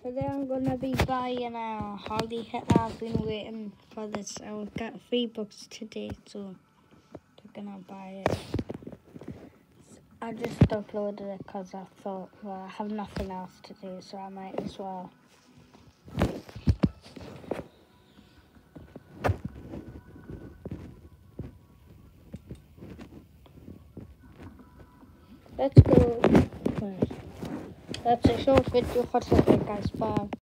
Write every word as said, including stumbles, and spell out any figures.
Today I'm gonna be buying a Harley. I've been waiting for this. I will get three books today, so they're gonna buy it. I just uploaded it because I thought, well, I have nothing else to do, so I might as well. Let's go. That's a short video for today, guys. Bye.